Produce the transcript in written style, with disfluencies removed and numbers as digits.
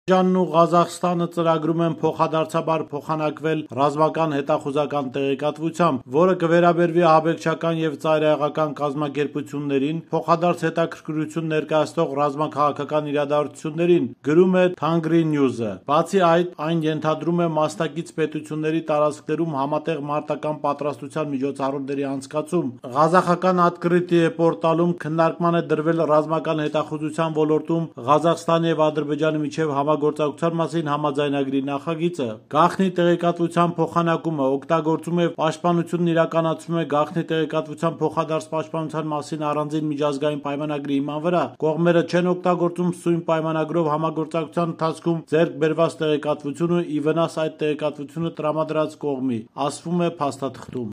Ադրբեջանն ու Ղազախստանը ծրագրում են փոխադարձաբար փոխանակվել ռազմական հետախուզական տեղեկատվությամբ, որը կվերաբերվի ահաբեկչական և ծայրահեղական կազմակերպություններին, փոխադարձ հետաքրքրություն ներկայացնող ռազմաքաղաքական իրադարձություններին, գրում է Tengri News-ը։ Բացի այդ, այն ենթադրում է մասնակից պետությունների տարածքներում համատեղ մարտական պատրաստության միջոցառումների անցկացում։ Ղազախական Открытие պորտալում քննարկման է դրվել ռազմական հետախուզության ոլորտում Ղազախստանի և Ադրբեջանի միջև համագործակցության մասին համաձայնագրի նախագիծը։ Գաղտնի տեղեկատվության փոխանակումը օգտագործում և պաշտպանությունն իրականացվում է գաղտնի տեղեկատվության փոխադարձ պաշտպանության մասին առանձին միջազգային պայմանագրի հիման վրա։ Կողմերը չեն օգտագործում սույն պայմանագրով համագործակցության ընթացքում ձեռք բերված տեղեկատվությունը ի վնաս այդ տեղեկատվությունը տրամադրած կողմի, ասվում է փաստաթղթում։